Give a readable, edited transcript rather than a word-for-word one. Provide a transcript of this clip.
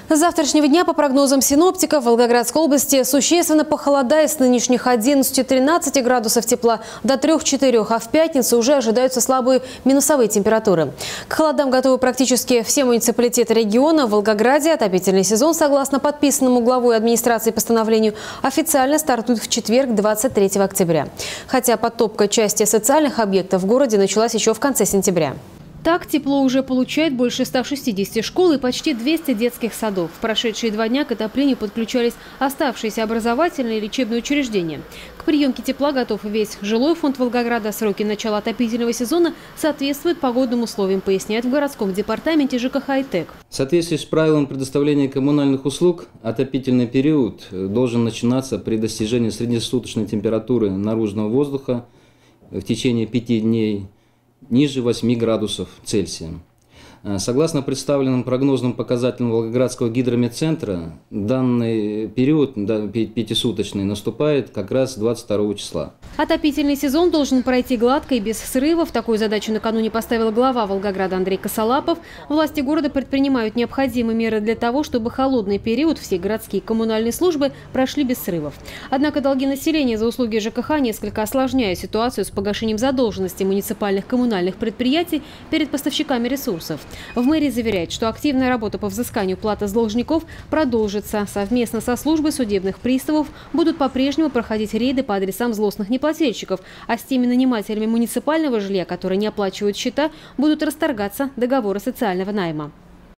С завтрашнего дня, по прогнозам синоптиков, в Волгоградской области существенно похолодает с нынешних 11-13 градусов тепла до 3-4, а в пятницу уже ожидаются слабые минусовые температуры. К холодам готовы практически все муниципалитеты региона. В Волгограде отопительный сезон, согласно подписанному главой администрации постановлению, официально стартует в четверг, 23 октября. Хотя подтопка части социальных объектов в городе началась еще в конце сентября. Так, тепло уже получает больше 160 школ и почти 200 детских садов. В прошедшие 2 дня к отоплению подключались оставшиеся образовательные и лечебные учреждения. К приемке тепла готов весь жилой фонд Волгограда. Сроки начала отопительного сезона соответствуют погодным условиям, поясняют в городском департаменте ЖКХ и ТЭК. В соответствии с правилом предоставления коммунальных услуг, отопительный период должен начинаться при достижении среднесуточной температуры наружного воздуха в течение 5 дней ниже 8 градусов Цельсия. Согласно представленным прогнозным показателям Волгоградского гидрометцентра, данный период, пятисуточный, наступает как раз 22 числа. Отопительный сезон должен пройти гладко и без срывов. Такую задачу накануне поставил глава Волгограда Андрей Косолапов. Власти города предпринимают необходимые меры для того, чтобы холодный период все городские коммунальные службы прошли без срывов. Однако долги населения за услуги ЖКХ несколько осложняют ситуацию с погашением задолженности муниципальных коммунальных предприятий перед поставщиками ресурсов. В мэрии заверяют, что активная работа по взысканию платы с должников продолжится. Совместно со службой судебных приставов будут по-прежнему проходить рейды по адресам злостных неплательщиков, а с теми нанимателями муниципального жилья, которые не оплачивают счета, будут расторгаться договоры социального найма.